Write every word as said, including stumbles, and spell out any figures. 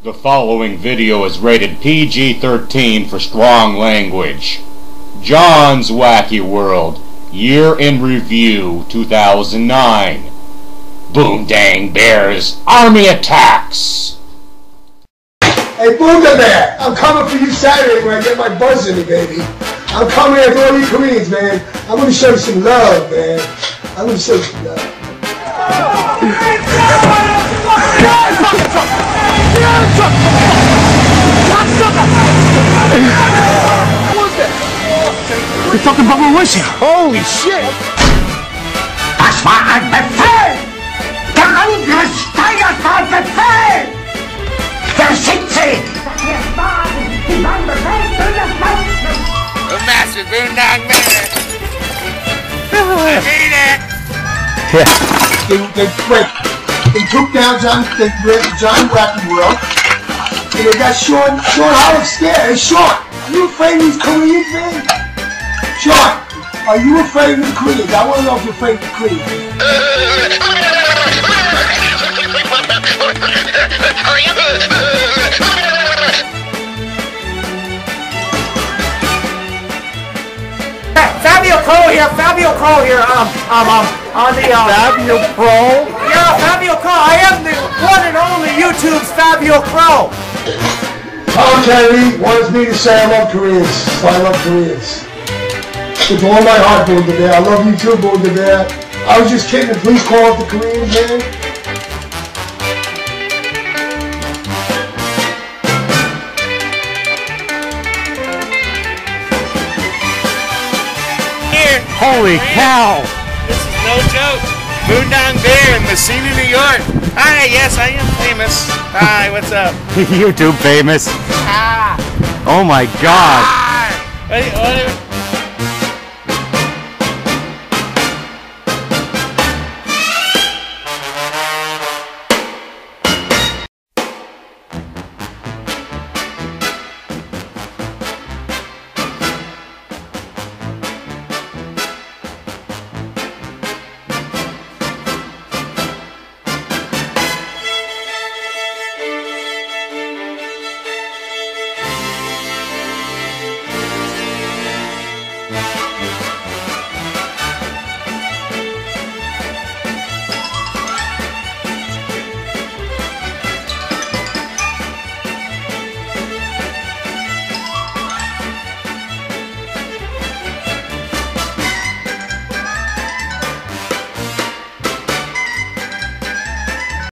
The following video is rated P G thirteen for strong language. John's Wacky World, Year in Review two thousand nine. Bundangbear's Army Attacks. Hey, Bundangbear, I'm coming for you Saturday when I get my buzz in me, baby. I'm coming after all you Koreans, man. I'm gonna show you some love, man. I'm gonna show you some love. We're talking about Malaysia. Holy shit! Das war ein Befehl! Der Angriff steigert mein Befehl! Verschickt sie! Das war mein Befehl für das Land! The master Bundangbear! I hate it! They, they, wait, they took down John, they, Johnswackyworld, and they got Sean, Sean Hollis scared. Hey, Sean, are you afraid of these Koreans, man? Sean, are you afraid of the Koreans? I want to know if you're afraid of the Koreans. Fabio Crow here, Fabio Crow here, um, um, um, on the, um... Fabio Crow? Yeah, Fabio Crow, I am the one and only YouTube's Fabio Crow! Tom Kennedy wants me to say I love Koreans, so I love Koreans. With all my heart, Bundangbear. I love you too, Bundangbear. I was just kidding, please call up the Koreans, man. Holy cow! This is no joke. Bundangbear in Messina, New York. Hi, yes, I am famous. Hi, what's up? YouTube famous. Ah. Oh my god. Ah. What, what,